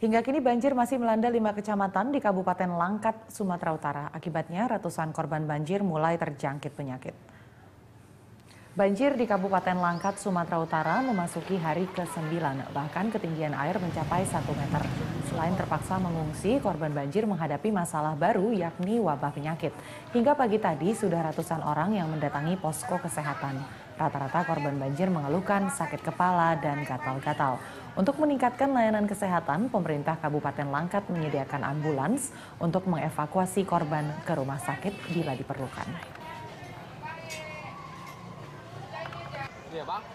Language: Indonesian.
Hingga kini banjir masih melanda 5 kecamatan di Kabupaten Langkat, Sumatera Utara. Akibatnya ratusan korban banjir mulai terjangkit penyakit. Banjir di Kabupaten Langkat, Sumatera Utara memasuki hari ke-9, bahkan ketinggian air mencapai 1 meter. Selain terpaksa mengungsi, korban banjir menghadapi masalah baru yakni wabah penyakit. Hingga pagi tadi sudah ratusan orang yang mendatangi posko kesehatan. Rata-rata korban banjir mengeluhkan sakit kepala dan gatal-gatal. Untuk meningkatkan layanan kesehatan, pemerintah Kabupaten Langkat menyediakan ambulans untuk mengevakuasi korban ke rumah sakit bila diperlukan. Iya, Bang.